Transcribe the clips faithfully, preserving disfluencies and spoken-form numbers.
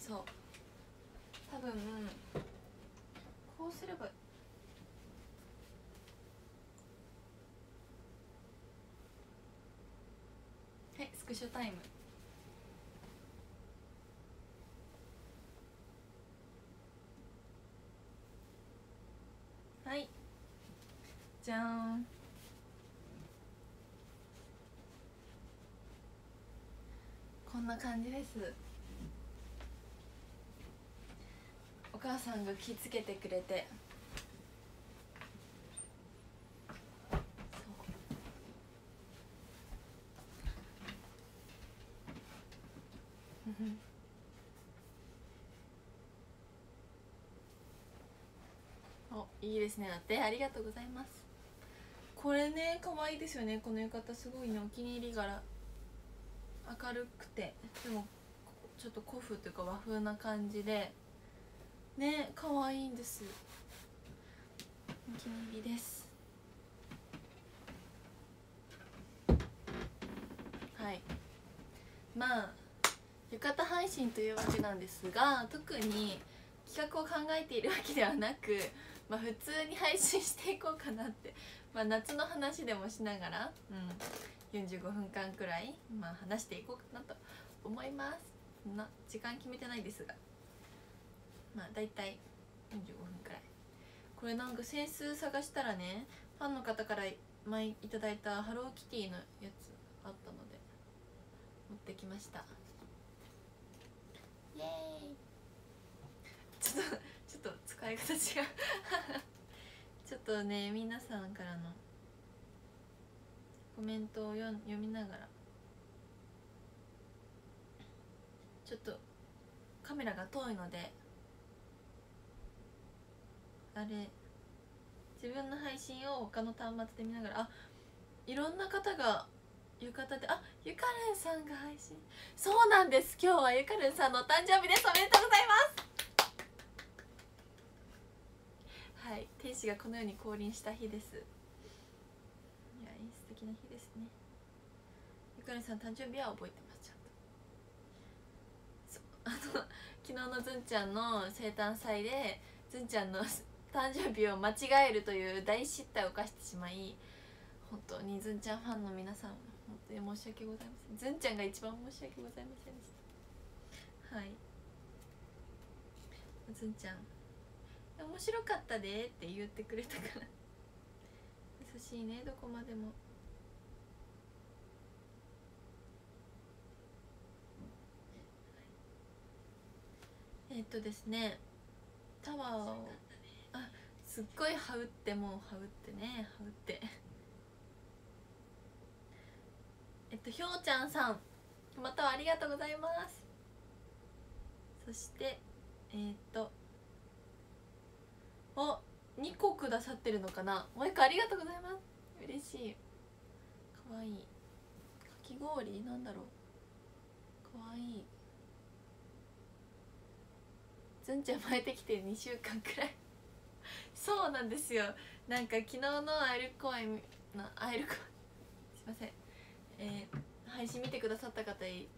そう多分こうすればはいスクショタイム。はいじゃーん。こんな感じです。お母さんが気付けてくれておいいですね。だってありがとうございます。これね可愛いですよね。この浴衣すごいねお気に入り柄。明るくてでもちょっと古風というか和風な感じでね可愛いんです。お気に入りです。はいまあ浴衣配信というわけなんですが特に企画を考えているわけではなく、まあ、普通に配信していこうかなって、まあ、夏の話でもしながら、うん、よんじゅうごふんかんくらい、まあ、話していこうかなと思います。そんな時間決めてないですがまあ大体よんじゅうごふんくらい。これなんか整数探したらねファンの方から前いただいたハローキティのやつあったので持ってきました。イエーイ。ちょっとちょっと使い方違うちょっとね皆さんからのコメントを読読みながらちょっとカメラが遠いのであれ自分の配信を他の端末で見ながらあいろんな方が浴衣であゆかるんさんが配信そうなんです。今日はゆかるんさんのお誕生日です。おめでとうございます。はい天使がこのように降臨した日です。いやいい素敵な日ですね。ゆかるんさん誕生日は覚えてます。ちゃんとそうあの昨日のずんちゃんの生誕祭でずんちゃんの誕生日を間違えるという大失態を犯してしまい本当にずんちゃんファンの皆さん本当に申し訳ございません。ずんちゃんが一番申し訳ございませんでした。はいずんちゃん面白かったでって言ってくれたから優しいねどこまでも。えー、っとですねタワーをあすっごい羽織ってもう羽織ってね羽織ってえっとひょうちゃんさんまたはありがとうございます。そしてえー、っとおにこくださってるのかな。もう一個ありがとうございます。嬉しい。かわいい。かき氷なんだろう。かわいい。ずんちゃん巻いてきてにしゅうかんくらいそうなんですよ。なんか昨日のアイル公演のアイル公演すいません、えー、配信見てくださった方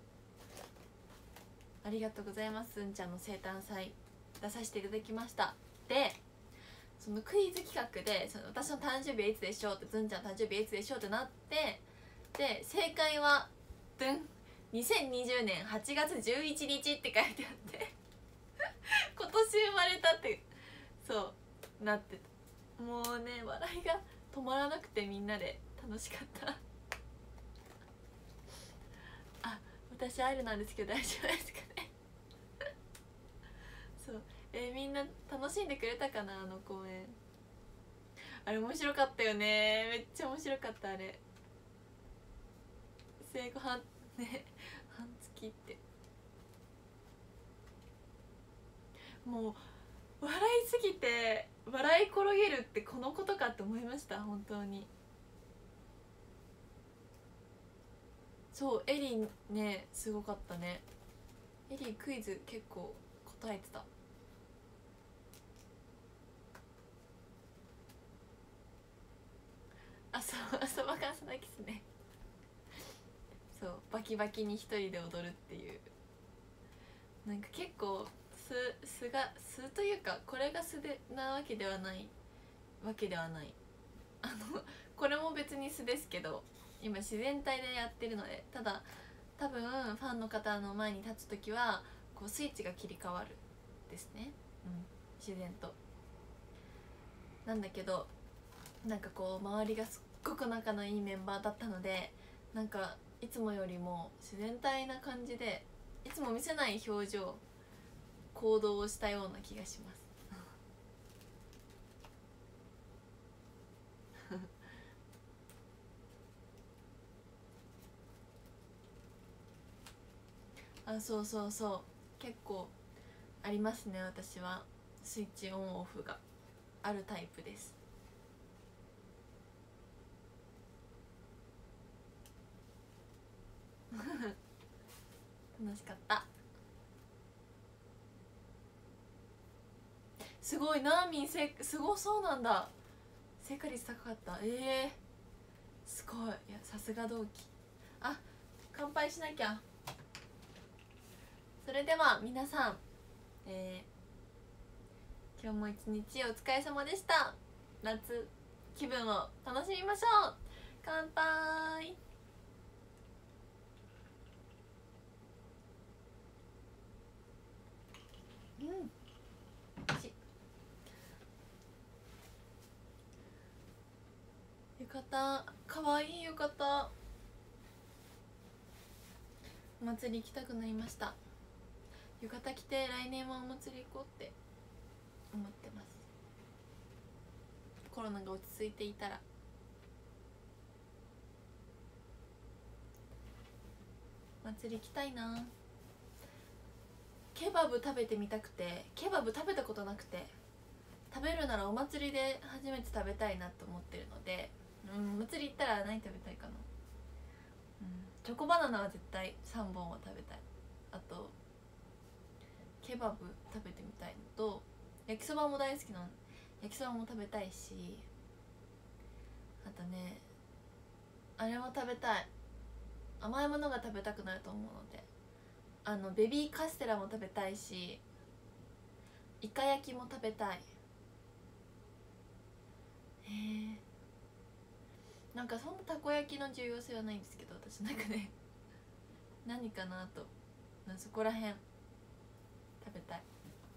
ありがとうございます。ずんちゃんの生誕祭出させていただきました。でそのクイズ企画でその私の誕生日はいつでしょうってずんちゃんの誕生日はいつでしょうってなってで正解はドゥンにせんにじゅうねんはちがつじゅういちにちって書いてあって今年生まれたってそうなってた。もうね笑いが止まらなくてみんなで楽しかったあ私アイルなんですけど大丈夫ですかねそうえー、みんな楽しんでくれたかな。あの公演あれ面白かったよね。めっちゃ面白かった。あれ生後半ね半月ってもう笑いすぎて笑い転げるってこのことかって思いました。本当にそうエリーねすごかったね。エリークイズ結構答えてた。あそう朝バカンスナキスねそうバキバキに一人で踊るっていうなんか結構が素というか、これが素でなわけではないわけではないあのこれも別に素ですけど、今自然体でやってるので、ただ多分ファンの方の前に立つ時はこうスイッチが切り替わるですね、うん、自然となんだけど、なんかこう周りがすっごく仲のいいメンバーだったので、なんかいつもよりも自然体な感じで、いつも見せない表情行動をしたような気がしますあ、そうそうそう、結構ありますね。私はスイッチオンオフがあるタイプです楽しかった。すごい、ナーミンせすごそうなんだ。正解率高かった。ええー、すごい。いや、さすが同期。あ、乾杯しなきゃ。それでは皆さん、えー、今日も一日お疲れ様でした。夏気分を楽しみましょう。乾杯。うん、浴衣かわいい浴衣。お祭り行きたくなりました。浴衣着て来年はお祭り行こうって思ってます。コロナが落ち着いていたら。祭り行きたいな。ケバブ食べてみたくて、ケバブ食べたことなくて、食べるならお祭りで初めて食べたいなと思ってるので、うん、お祭り行ったら何食べたいかな、うん、チョコバナナは絶対さんぼんは食べたい。あとケバブ食べてみたいのと、焼きそばも大好きなの。焼きそばも食べたいし、あとね、あれも食べたい。甘いものが食べたくなると思うので、あのベビーカステラも食べたいし、イカ焼きも食べたい。へえ、なんかそんなたこ焼きの重要性はないんですけど、私なんかね何かなと、そこらへん食べたい。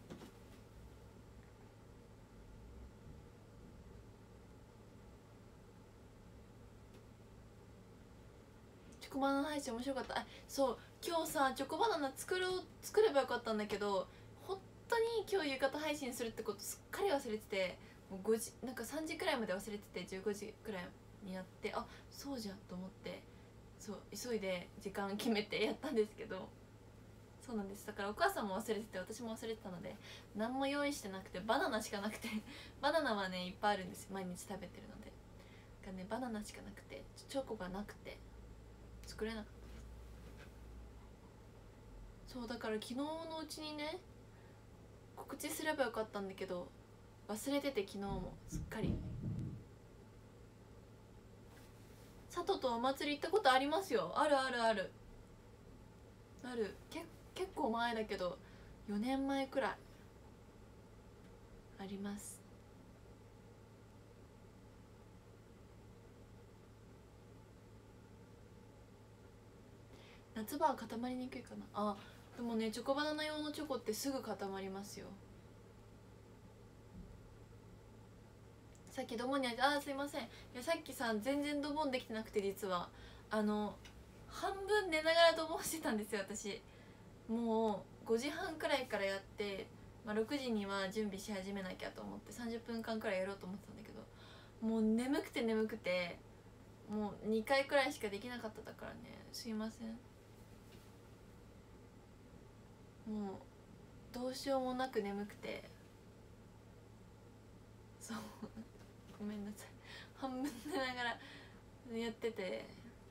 チョコバナナ配信面白かった。あ、そう、今日さチョコバナナ作ろう作ればよかったんだけど、本当に今日浴衣配信するってことすっかり忘れてて、もうごじ、なんかさんじくらいまで忘れてて、じゅうごじくらいになって、あ、そうじゃんと思って、そう急いで時間決めてやったんですけど、そうなんです。だからお母さんも忘れてて私も忘れてたので、何も用意してなくて、バナナしかなくてバナナはねいっぱいあるんですよ、毎日食べてるので。だからね、バナナしかなくて、チョコがなくて作れなかった。そうだから昨日のうちにね告知すればよかったんだけど、忘れてて、昨日もすっかり。佐藤とお祭り行ったことありますよ。あるあるあるある。け結構前だけどよねんまえくらいあります。夏場は固まりにくいかな。あ、でもねチョコバナナ用のチョコってすぐ固まりますよ。さっきドボンにああすいません。いやさっきさ全然ドボンできてなくて、実はあの半分寝ながらドボンしてたんですよ私。もうごじはんくらいからやって、まあ、ろくじには準備し始めなきゃと思ってさんじゅっぷんかんくらいやろうと思ってたんだけど、もう眠くて眠くてもうにかいくらいしかできなかっただからね、すいません。もうどうしようもなく眠くて、そうごめんなさい、半分寝ながらやってて、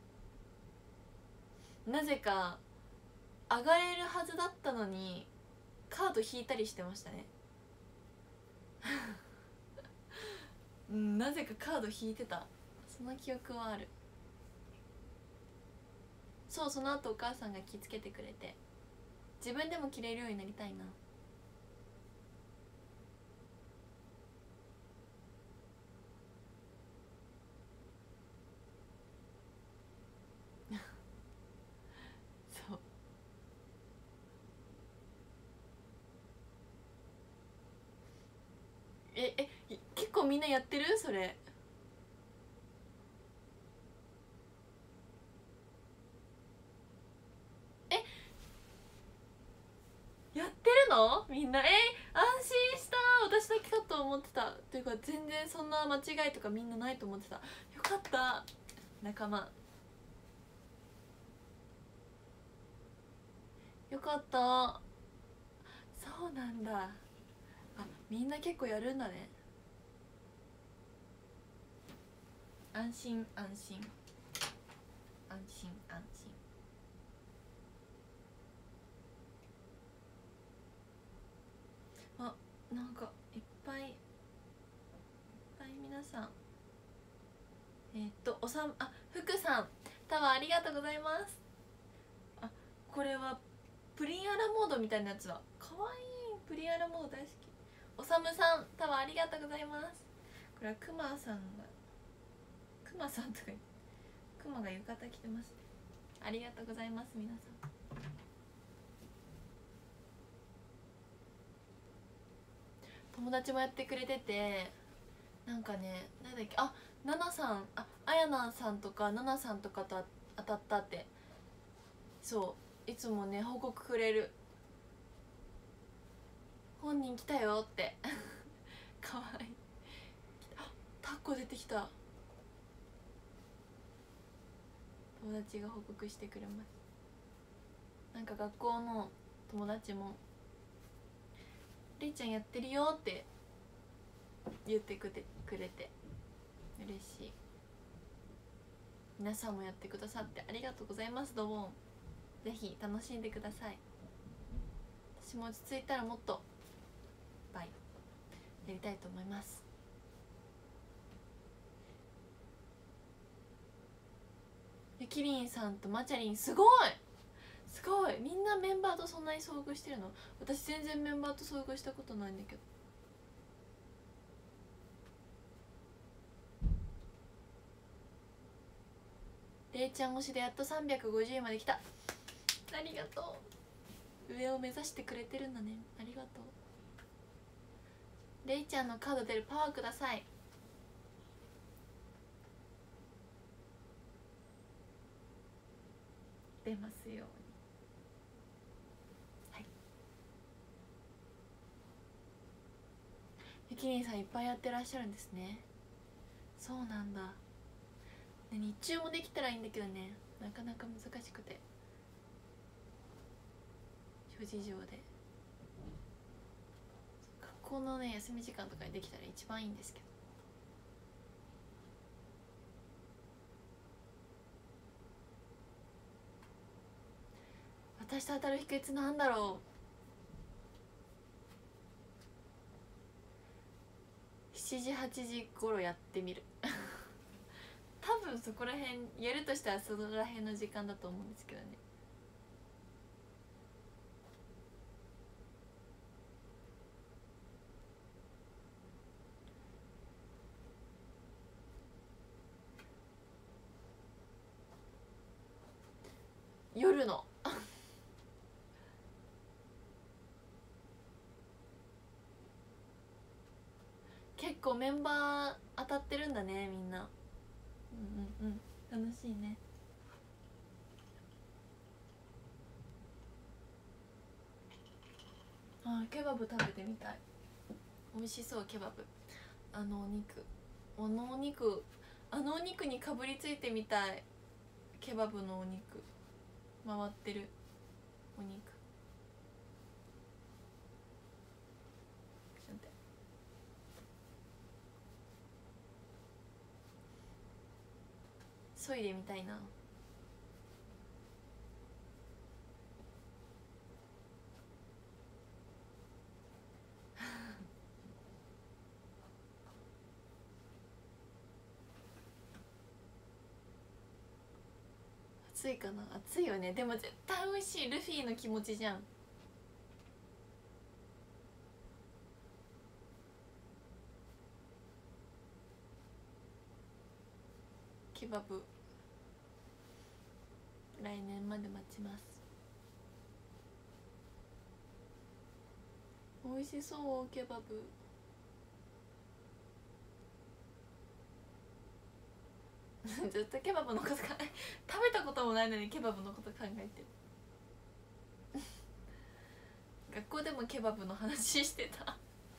なぜか上がれるはずだったのにカード引いたりしてましたねうん、なぜかカード引いてた、その記憶はある。そう、その後お母さんが気付けてくれて、自分でも着れるようになりたいな。 ええ結構みんなやってるそれ。えやってるのみんな。え安心した。私だけかと思ってた。というか全然そんな間違いとかみんなないと思ってた。よかった、仲間。よかった。そうなんだ。あ、みんな結構やるんだね。安心安心安心安心。あ、なんかいっぱいいっぱい皆さん。えー、っとおさんあ福さんタワーありがとうございます。あ、これはプリンアラモードみたいなやつだ。かわいい。プリンアラモード大好き。おさむさんタワーありがとうございます。これはくまさんがくまさんとかくまが浴衣着てますね。ありがとうございます皆さん。友達もやってくれてて、なんかね、なんだっけ、あ、ナナさん、あ、あやなさんとかナナさんとかと当たったって、そういつもね報告くれる。本人来たよってかわいい。あ、タコ出てきた。友達が報告してくれます。なんか学校の友達も「れいちゃんやってるよ」って言ってくれて嬉しい。皆さんもやってくださってありがとうございます。ドボンぜひ楽しんでください。私も落ち着いたらもっといっぱいやりたいと思います。ゆきりんさんとまちゃりん、すごいすごい。みんなメンバーとそんなに遭遇してるの？私全然メンバーと遭遇したことないんだけど。れいちゃん推しでやっとさんびゃくごじゅういまで来た。ありがとう。上を目指してくれてるんだね。ありがとう。れいちゃんのカード出るパワーください。出ますように。はい。ゆきりんさんいっぱいやってらっしゃるんですね。そうなんだ。日中もできたらいいんだけどね、なかなか難しくて、諸事情で。学校のね休み時間とかにできたら一番いいんですけど。私と当たる秘訣なんだろう。しちじはちじ頃やってみる多分そこら辺やるとしたらそこら辺の時間だと思うんですけどね。夜の結構メンバー当たってるんだねみんな。うんうんうん、楽しいね。あー、ケバブ食べてみたい。美味しそうケバブ。あのお肉、あのお肉あのお肉にかぶりついてみたい。ケバブのお肉回ってるお肉。そいでみたいな。熱いかな。熱いよね。でも絶対美味しい。ルフィの気持ちじゃん。ケバブ来年まで待ちます。美味しそうケバブ。 ずっとケバブのこと考え食べたこともないのにケバブのこと考えてる学校でもケバブの話してた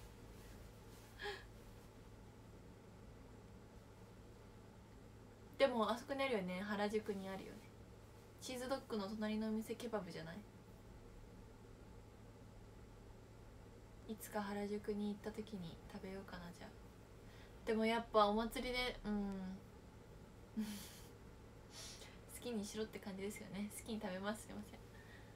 でもあそこにあるよね、原宿にあるよね。チーズドッグの隣のお店ケバブじゃない？いつか原宿に行った時に食べようかな。じゃあでもやっぱお祭りでうん好きにしろって感じですよね。好きに食べます。すいません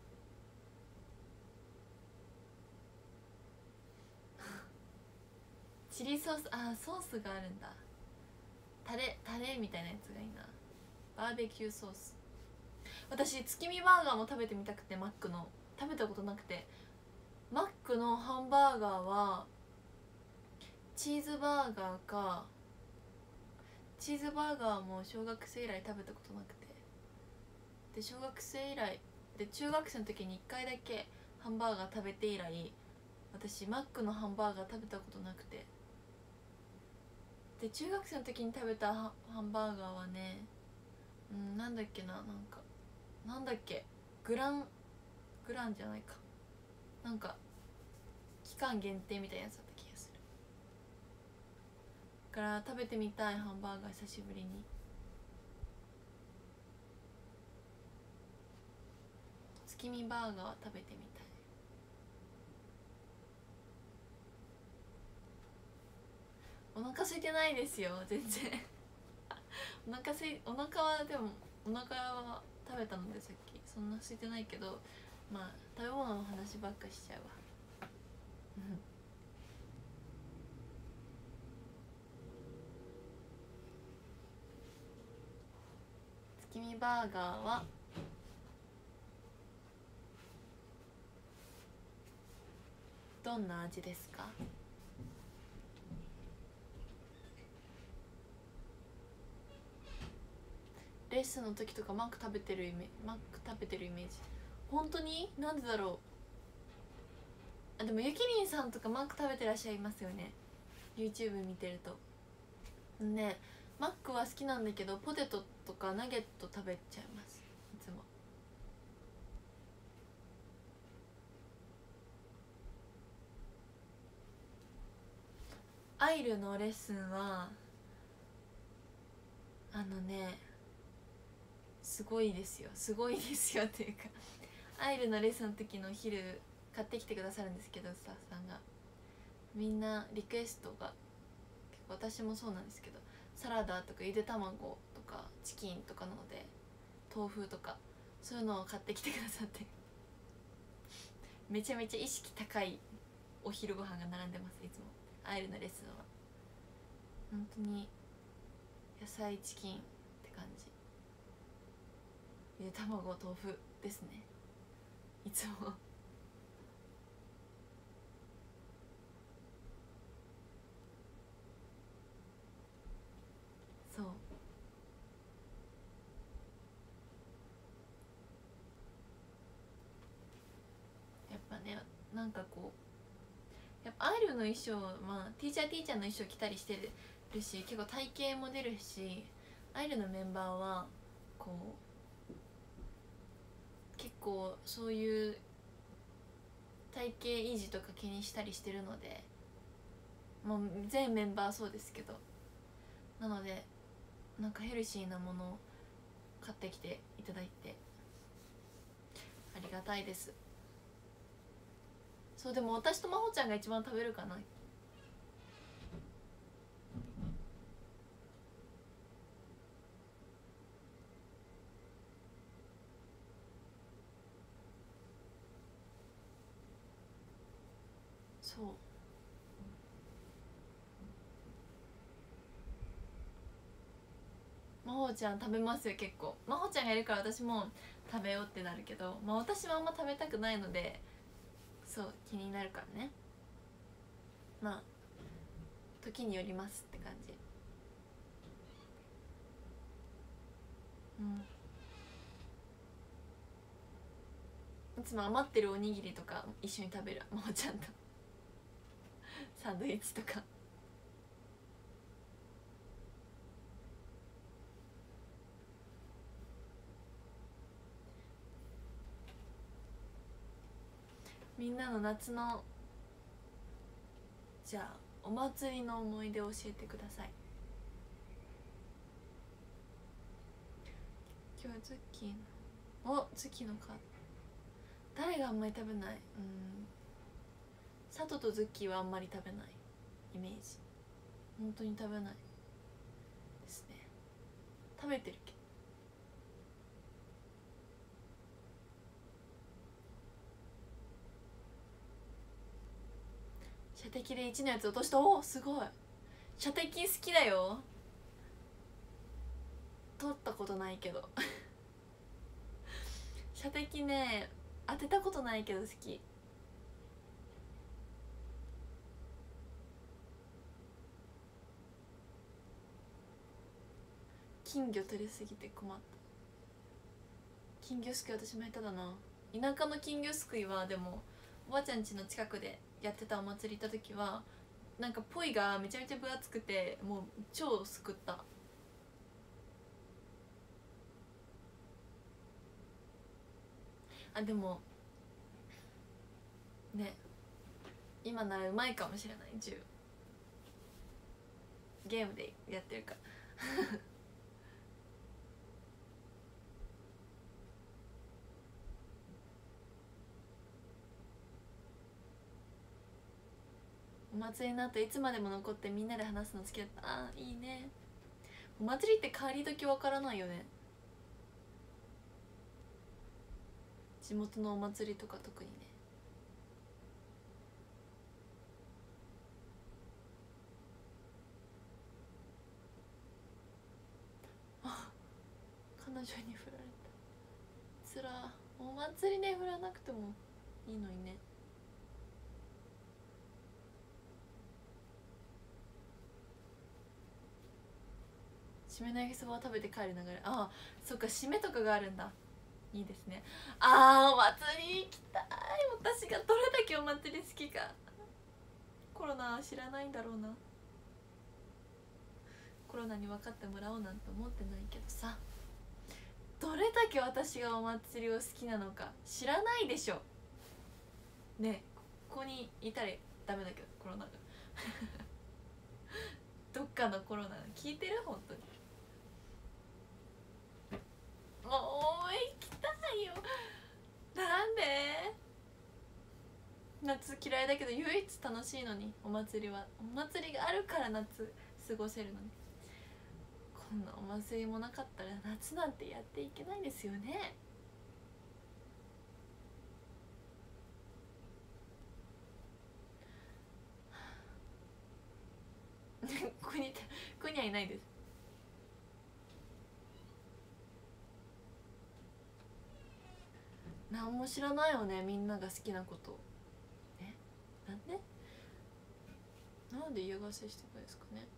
チリソース、あーソースがあるんだ。タレタレみたいなやつがいいな。バーベキューソース。私月見バーガーも食べてみたくて、マックの食べたことなくて。マックのハンバーガーはチーズバーガーか、チーズバーガーも小学生以来食べたことなくて、で小学生以来で中学生の時にいっかいだけハンバーガー食べて以来、私マックのハンバーガー食べたことなくて、で中学生の時に食べたハンバーガーはね、うんなんだっけな、なんかなんだっけグラングランじゃないか、なんか期間限定みたいなやつだった気がするから食べてみたい。ハンバーガー久しぶりに。月見バーガー食べてみたい。お腹空いてないですよ全然お腹すいお腹はでもお腹は食べたのでさっきそんな空いてないけど、まあ食べ物の話ばっかしちゃうわ月見バーガーはどんな味ですか？レッスンの時とかマック食べてるイメマック食べてるイメージ。本当になんでだろう。あでもゆきりんさんとかマック食べてらっしゃいますよね YouTube 見てるとね。マックは好きなんだけどポテトとかナゲット食べちゃいますいつも。アイルのレッスンはあのねすごいですよすごいですよっていうかアイルのレッスンの時のお昼買ってきてくださるんですけど、スタッフさんがみんなリクエストが結構、私もそうなんですけどサラダとかゆで卵とかチキンとかなので豆腐とかそういうのを買ってきてくださってめちゃめちゃ意識高いお昼ご飯が並んでますいつも。アイルのレッスンは本当に野菜チキンって感じ。ゆで卵豆腐ですねいつもそうやっぱね、なんかこうやっぱアイルの衣装、まあティーチャーティーチャーの衣装着たりしてるし結構体型も出るし、アイルのメンバーはこう結構そういう体型維持とか気にしたりしてるので、もう全メンバーそうですけど、なのでなんかヘルシーなものを買ってきていただいてありがたいです。そうでも私と真帆ちゃんが一番食べるかな。そう真帆ちゃん食べますよ結構。真帆ちゃんがいるから私も食べようってなるけど、まあ私はあんま食べたくないのでそう気になるからね。まあ時によりますって感じ。うんいつも余ってるおにぎりとか一緒に食べる真帆ちゃんとサンドイッチとかみんなの夏のじゃあお祭りの思い出を教えてください。今日はズッキーのおズッキーのカード、誰があんまり食べない、うん、佐藤とズッキーはあんまり食べないイメージ。本当に食べないですね。食べてるけど射的でいちのやつ落とした。おおすごい。射的好きだよ。取ったことないけど射的ね当てたことないけど好き。金魚取れすぎて困った。金魚すくい私も下手だな。田舎の金魚すくいはでもおばあちゃん家の近くでやってたお祭り行った時はなんかポイがめちゃめちゃ分厚くてもう超すくった。あでもね今ならうまいかもしれない。銃ゲームでやってるからお祭りの後いつまでも残ってみんなで話すの好きだった。あーいいね。お祭りって帰り時わからないよね。地元のお祭りとか特にね。あ彼女に振られた。つら。お祭りで振らなくてもいいのにね。締めの焼きそばを食べて帰る流れ。ああそっか締めとかがあるんだ。いいですね。あーお祭り行きたい。私がどれだけお祭り好きか。コロナ知らないんだろうな。コロナに分かってもらおうなんて思ってないけどさ、どれだけ私がお祭りを好きなのか知らないでしょね。ここにいたらダメだけどコロナがどっかのコロナ聞いてる本当に。もう行きたいよ。なんで夏嫌いだけど唯一楽しいのに。お祭りはお祭りがあるから夏過ごせるのに、こんなお祭りもなかったら夏なんてやっていけないですよねここにここにはいないです。何も知らないよねみんなが好きなこと。えなんでなんで嫌がらせしてくるんですかね。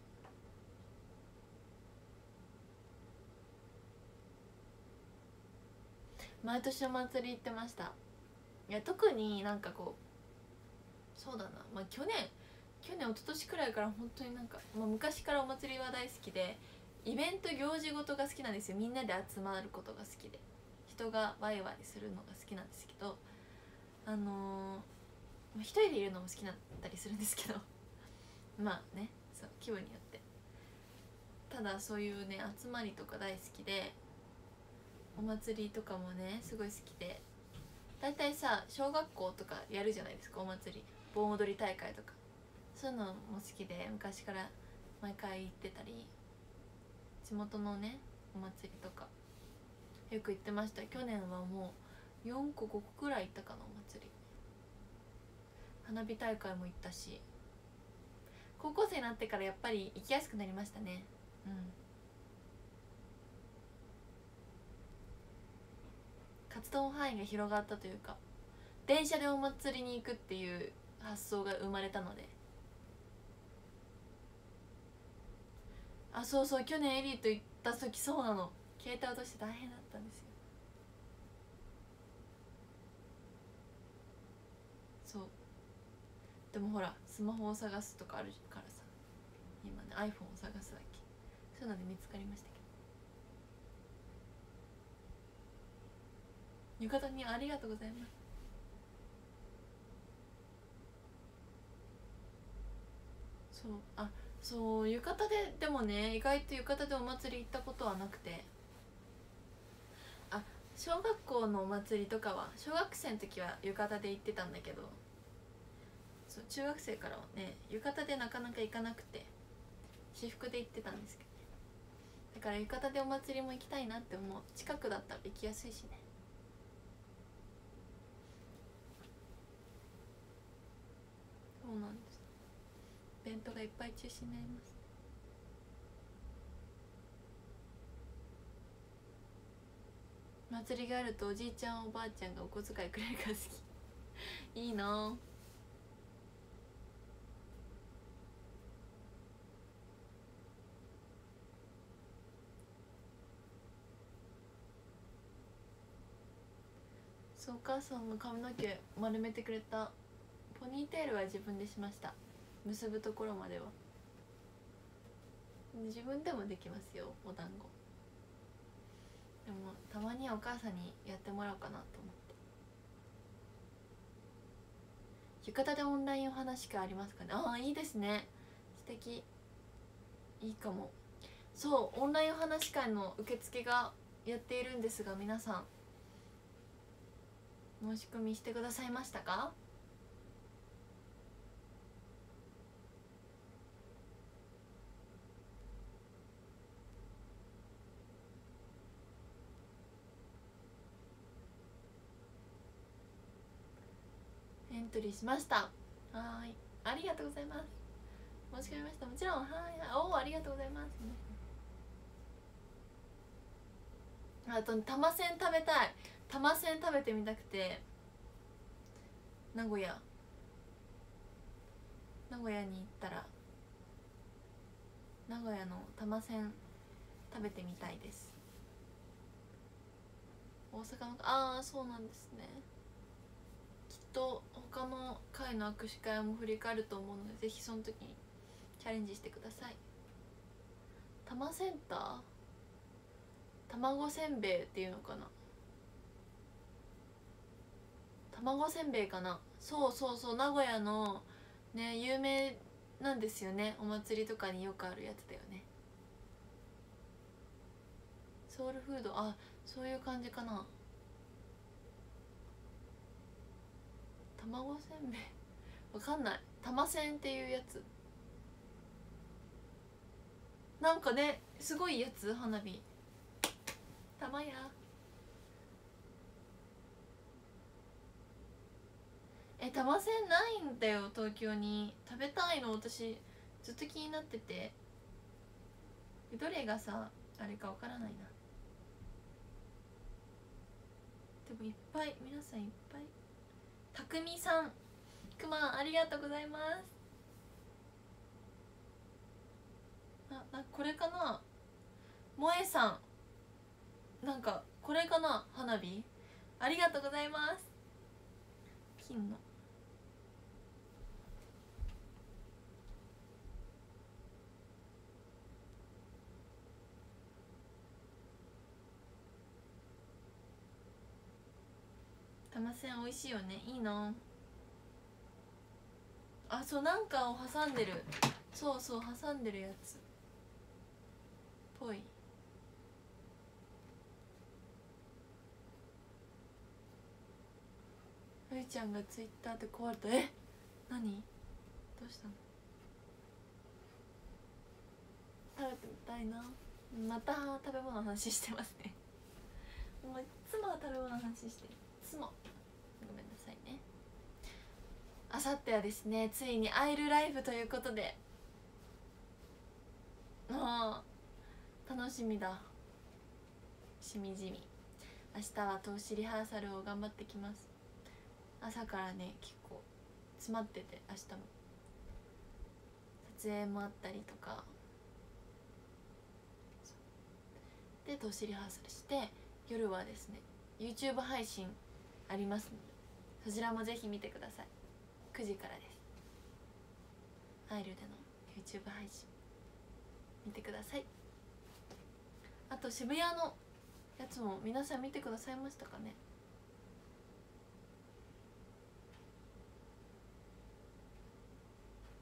毎年お祭り行ってました。いや特になんかこうそうだな、まあ去年去年一昨年くらいから本当になんか、まあ、昔からお祭りは大好きでイベント行事ごとが好きなんですよ。みんなで集まることが好きで人がワイワイするのが好きなんですけど、あのー、一人でいるのも好きだったりするんですけどまあねそう気分によって。ただそういうね集まりとか大好きでお祭りとかもねすごい好きで、だいたいさ小学校とかやるじゃないですかお祭り。盆踊り大会とかそういうのも好きで昔から毎回行ってたり、地元のねお祭りとかよく行ってました。去年はもうよんこごこくらい行ったかなお祭り。花火大会も行ったし、高校生になってからやっぱり行きやすくなりましたね。うん活動範囲が広がったというか、電車でお祭りに行くっていう発想が生まれたので。あそうそう去年エリーと行った時そうなの、携帯落として大変だったんですよ。そうでもほらスマホを探すとかあるからさ、今ね iPhone を探すわけ。そういうので見つかりましたけど。浴衣にありがとうございます。 そう、あ、そう浴衣ででもね、意外と浴衣でお祭り行ったことはなくて、あ、小学校のお祭りとかは小学生の時は浴衣で行ってたんだけど、そう中学生からはね浴衣でなかなか行かなくて私服で行ってたんですけどね。だから浴衣でお祭りも行きたいなって思う。近くだったら行きやすいしね。そうなんです。イベントがいっぱい中止になります。祭りがあるとおじいちゃんおばあちゃんがお小遣いくれるから好きいいな。そう、お母さんが髪の毛丸めてくれた。ポニーテールは自分でしました。結ぶところまでは自分でもできますよ、お団子。でもたまにはお母さんにやってもらおうかなと思って。浴衣でオンラインお話会ありますかね。ああ、いいですね、素敵、いいかも。そう、オンラインお話会の受付がやっているんですが、皆さん申し込みしてくださいましたか？エントリーしました。はい、ありがとうございます。申し込みました。もちろん、はい、おお、ありがとうございます。あと玉せん食べたい。玉せん食べてみたくて、名古屋名古屋に行ったら名古屋の玉せん食べてみたいです。大阪の、ああ、そうなんですね。きっと他の会の握手会も振り返ると思うので、ぜひその時にチャレンジしてください。玉センター、卵せんべいっていうのかな、卵せんべいかな。そうそうそう、名古屋のね有名なんですよね。お祭りとかによくあるやつだよね。ソウルフード、あ、そういう感じかな。卵せんべいわかんない。玉せんっていうやつなんかね、すごいやつ、花火玉や。え、玉せんないんだよ東京に。食べたいの、私ずっと気になってて、どれがさあれかわからないな。でもいっぱい、皆さんいっぱい。たくみさん、くまありがとうございます。あ、なこれかな、萌えさん、なんかこれかな、花火ありがとうございます。金の玉せん美味しいよね、いいな。あ、そう、なんかを挟んでる、そうそう、挟んでるやつぽい。ふいちゃんがツイッターで壊れた。え、何、どうしたの。食べてみたいな。また食べ物の話してますねもういつも食べ物の話してる、いつも。ごめんなさいね。あさってはですね、ついにアイルライブということで、もう楽しみだ、しみじみ。明日は通しリハーサルを頑張ってきます。朝からね結構詰まってて、明日も撮影もあったりとかで、通しリハーサルして、夜はですね YouTube 配信ありますので、そちらもぜひ見てください。くじからです。アイルでの YouTube 配信見てください。あと渋谷のやつも皆さん見てくださいましたかね。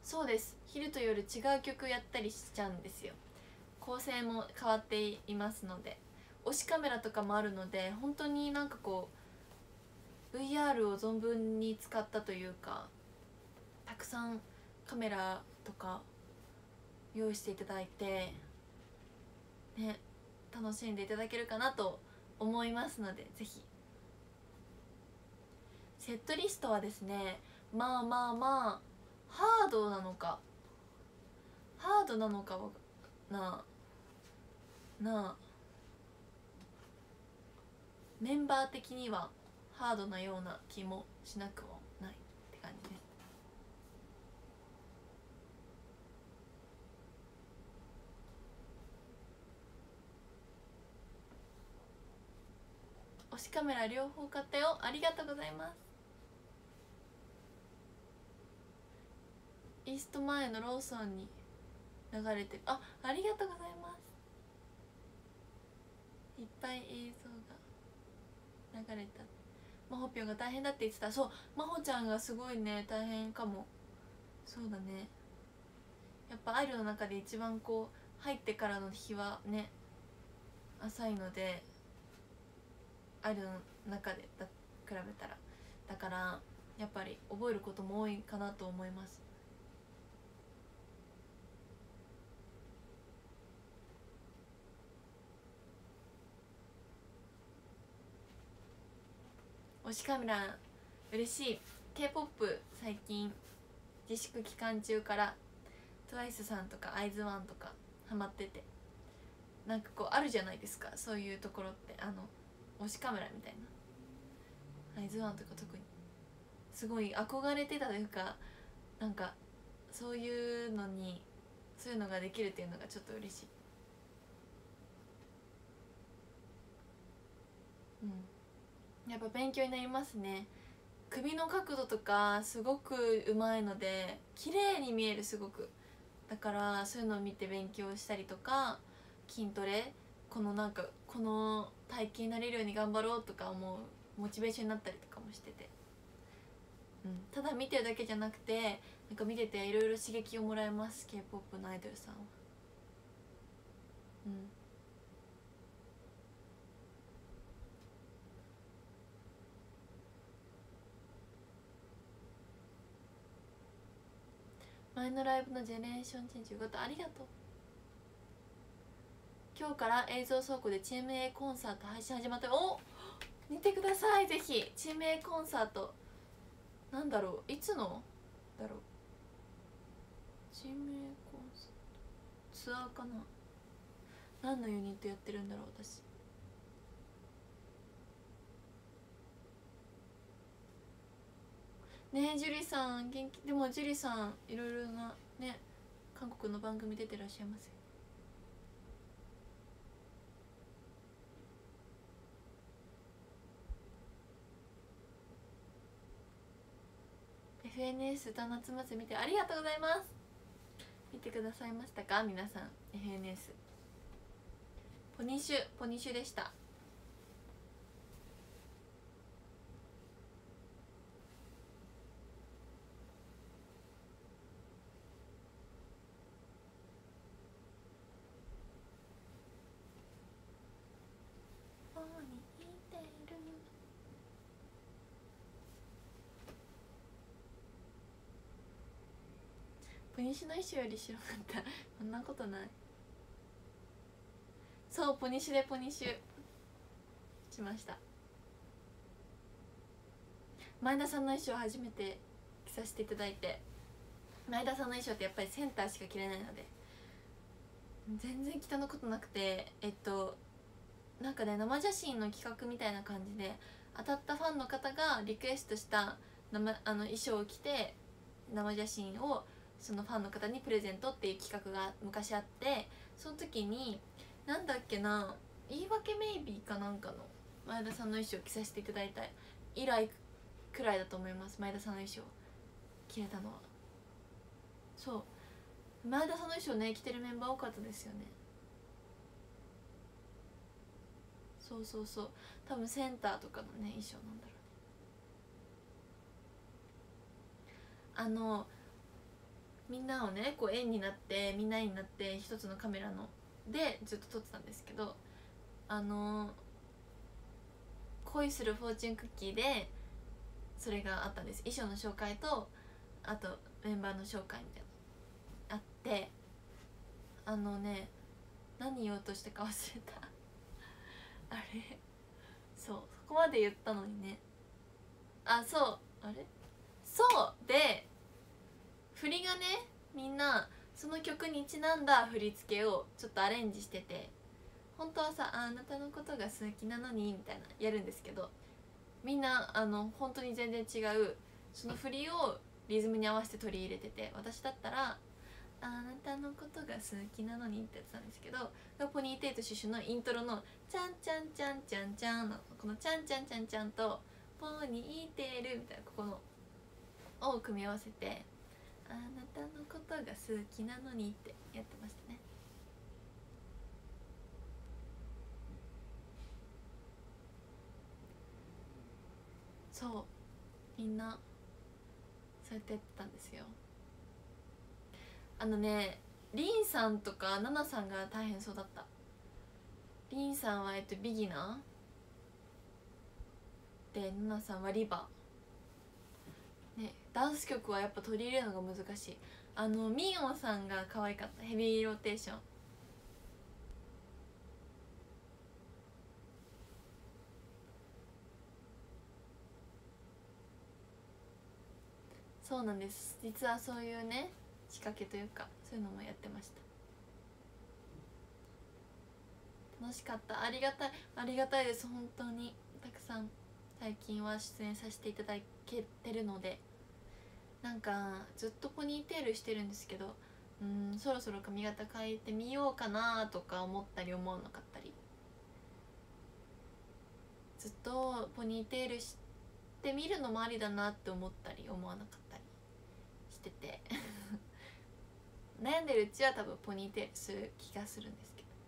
そうです、昼と夜違う曲やったりしちゃうんですよ。構成も変わっていますので、推しカメラとかもあるので、本当になんかこう ブイアール を存分に使ったというか、たくさんカメラとか用意していただいてね、楽しんでいただけるかなと思いますので、ぜひ。セットリストはですね、まあまあまあハードなのかハードなのかはなあなあメンバー的にはハードなような気もしなくもないって感じです。推しカメラ両方買ったよ、ありがとうございます。イースト前のローソンに流れてる、あ、ありがとうございます。いっぱい映像が流れた。まほぴょんが大変だって言ってた。そう、まほちゃんがすごいね、大変かも。そうだね、やっぱアイドルの中で一番こう入ってからの日はね浅いので、アイドルの中でだ比べたら、だからやっぱり覚えることも多いかなと思います。推しカメラ嬉しい。 K-ポップ 最近自粛期間中から トゥワイス さんとか アイズワン とかハマってて、なんかこうあるじゃないですか、そういうところって。あの推しカメラみたいな アイズワン とか特にすごい憧れてたというか、なんかそういうのにそういうのができるっていうのがちょっと嬉しい。うん、やっぱ勉強になりますね。首の角度とかすごくうまいので綺麗に見える、すごく。だからそういうのを見て勉強したりとか、筋トレ、このなんかこの体型になれるように頑張ろうとか思うモチベーションになったりとかもしてて、うん、ただ見てるだけじゃなくて、なんか見てていろいろ刺激をもらえます、 K-ポップ のアイドルさんは。うん、前のライブのジェネレーションチェンジよかった、ありがとう。今日から映像倉庫でチーム A コンサート配信始まった。お、見てください、ぜひ。チーム A コンサート、なんだろう、いつのだろう。チーム A コンサートツアーかな、何のユニットやってるんだろう私。ねえ、樹里さん元気。でも樹里さんいろいろなね韓国の番組出てらっしゃいますよ。エフエヌエス 歌夏祭り見てありがとうございます。見てくださいましたか皆さん。 エフエヌエス ポニッシュポニッシュでした。ポニッシュの衣装より白かった。そんなことない。そう、ポニッシュでポニッシュしました。前田さんの衣装初めて着させていただいて、前田さんの衣装ってやっぱりセンターしか着れないので全然着たことなくて、えっとなんかね、生写真の企画みたいな感じで、当たったファンの方がリクエストした生あの衣装を着て生写真をそのファンの方にプレゼントっていう企画が昔あって、その時になんだっけな、言い訳メイビーかなんかの前田さんの衣装を着させていただいた以来くらいだと思います。前田さんの衣装着れたのは。そう前田さんの衣装ね着てるメンバー多かったですよね。そうそうそう、多分センターとかのね衣装なんだろうね。あのみんなをねこう円になってみんな円になって一つのカメラのでずっと撮ってたんですけど、あのー、恋するフォーチュンクッキーでそれがあったんです。衣装の紹介とあとメンバーの紹介みたいなあって、あのね何言おうとしたか忘れたあれそうそこまで言ったのにね。あそうあれそうで振りがねみんなその曲にちなんだ振り付けをちょっとアレンジしてて、本当はさあなたのことが好きなのにみたいなやるんですけど、みんなあの本当に全然違うその振りをリズムに合わせて取り入れてて、私だったらあなたのことが好きなのにってやつなんですけど、ポニーテールシュシュのイントロのチャンチャンチャンチャンチャンのこのチャンチャンチャンチャンとポニーテールみたいなここのを組み合わせてあなたのことが好きなのにってやってましたね。そうみんなそうやってやってたんですよ。あのねリンさんとかナナさんが大変そうだった。リンさんはえっとビギナーでナナさんはリバー、ね、ダンス曲はやっぱ取り入れるのが難しい。あのミーオンさんが可愛かった。ヘビーローテーションそうなんです。実はそういうね仕掛けというかそういうのもやってました。楽しかった。ありがたいありがたいです。本当にたくさん最近は出演させていただけてるので、なんかずっとポニーテールしてるんですけど、うんそろそろ髪型変えてみようかなとか思ったり思わなかったり、ずっとポニーテールしてみるのもありだなって思ったり思わなかったりしてて悩んでるうちは多分ポニーテールする気がするんですけど、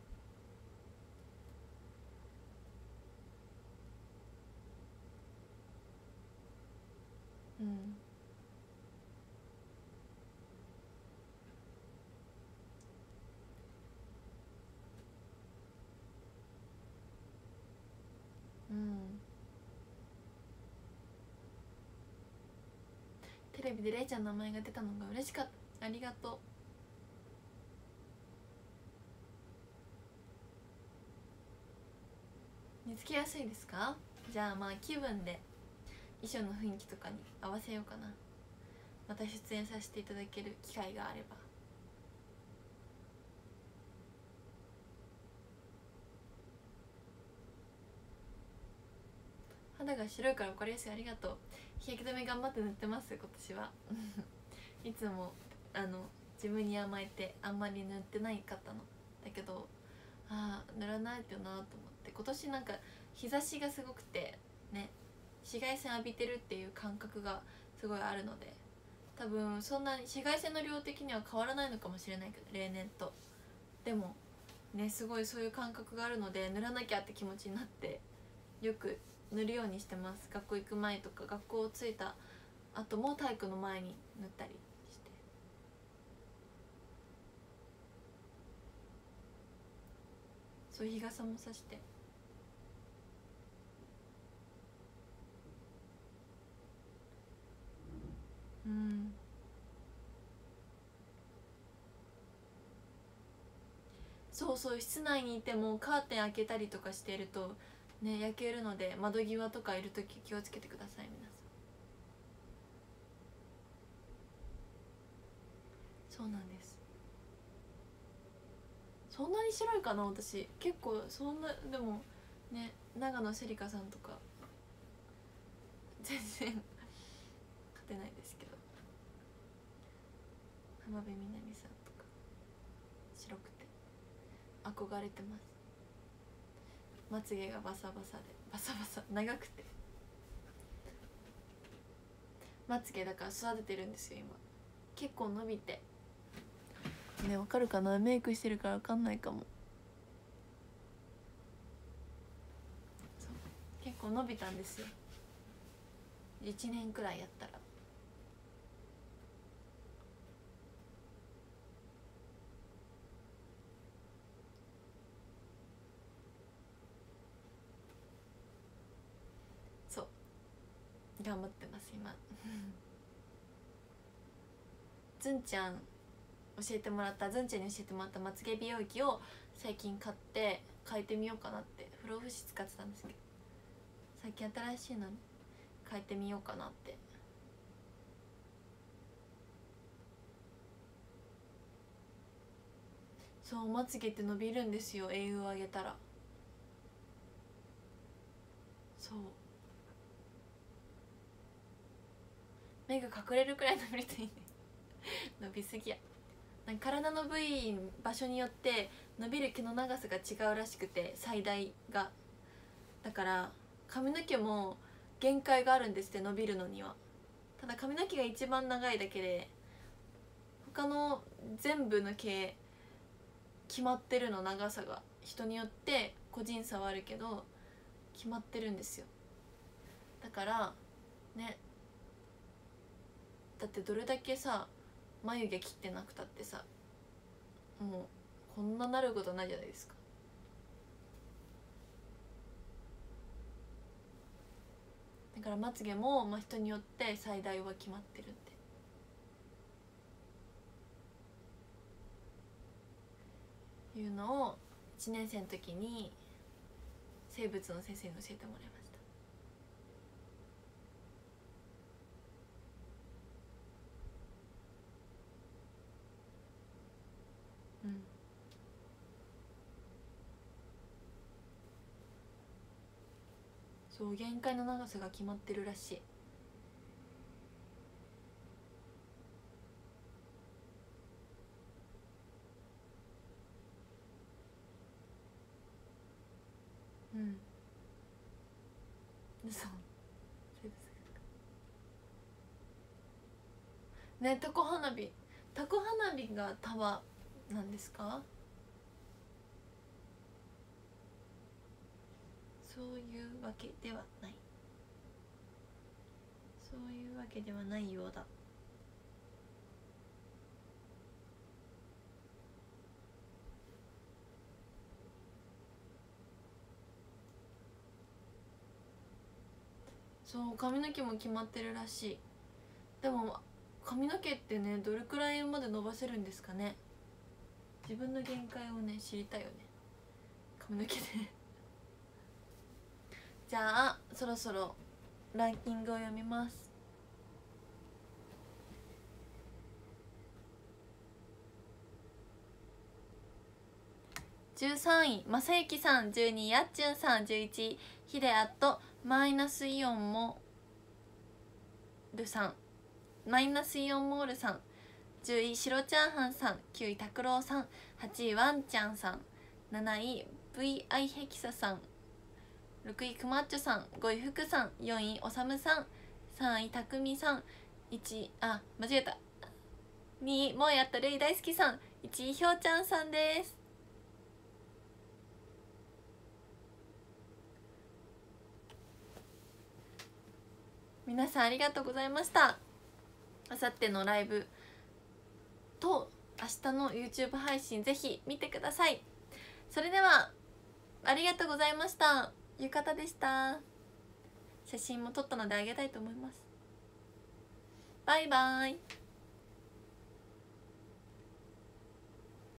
うんうんテレビでレイちゃんの名前が出たのが嬉しかった。ありがとう。見つけやすいですか？じゃあまあ気分で衣装の雰囲気とかに合わせようかな。また出演させていただける機会があれば。肌が白いから分かりやすい。ありがとう。日焼け止め頑張って塗ってます今年はいつもあの自分に甘えてあんまり塗ってないかったのだけど、ああ塗らないとなと思って、今年なんか日差しがすごくてね、紫外線浴びてるっていう感覚がすごいあるので、多分そんなに紫外線の量的には変わらないのかもしれないけど例年と、でもねすごいそういう感覚があるので塗らなきゃって気持ちになってよく塗るようにしてます。学校行く前とか学校着いた後も体育の前に塗ったりして、そう日傘もさして、うんそうそう、室内にいてもカーテン開けたりとかしてるとね焼けるので、窓際とかいるとき気をつけてください皆さん。そうなんです。そんなに白いかな私。結構そんなでもね、長野せりかさんとか全然勝てないですけど、浜辺美波さんとか白くて憧れてます。まつげがバサバサでバサバサ長くて、まつげだから育ててるんですよ今。結構伸びてね、わかるかな、メイクしてるからわかんないかも。そう結構伸びたんですよいちねんくらいやったら。 頑張ってます今ずんちゃん教えてもらったずんちゃんに教えてもらったまつげ美容液を最近買って変えてみようかなって。不老不死使ってたんですけど最近新しいのに変えてみようかなって。そうまつげって伸びるんですよ、栄養をあげたら。そう目が隠れるくらい伸びるといいね伸びすぎや。なんか体の部位場所によって伸びる毛の長さが違うらしくて、最大がだから髪の毛も限界があるんですって、伸びるのには。ただ髪の毛が一番長いだけで他の全部の毛決まってるの、長さが人によって個人差はあるけど決まってるんですよ。だからね、だってどれだけさ眉毛切ってなくたってさもうこんななることないじゃないですか。だからまつげも、まあ、人によって最大は決まってるんでいうのをいちねん生の時に生物の先生に教えてもらいました。うんそう限界の長さが決まってるらしい。うんそうね、タコ花火タコ花火がタワなんですか？そういうわけではない、そういうわけではないようだ。そう髪の毛も決まってるらしい。でも髪の毛ってねどれくらいまで伸ばせるんですかね。自分の限界をね知りたいよね髪の毛でじゃあそろそろランキングを読みます。じゅうさんいまさゆきさん、じゅうにいやっちゅんさん、じゅういちいヒデアットマイナスイオンモルさん、マイナスイオンモールさん、じゅうい白チャーハンさん、きゅうい拓郎さん、はちいワンちゃんさん、なない ブイ アイヘキサさん、ろくいくまっちょさん、ごい福さん、よんいおさむさん、さんいたくみさん、いちいあ間違えたにいもやったるい大好きさん、いちいひょうちゃんさんです。皆さんありがとうございました。あさってのライブと明日の YouTube 配信ぜひ見てください。それではありがとうございました。ゆかたでした。写真も撮ったのであげたいと思います。バイバイ。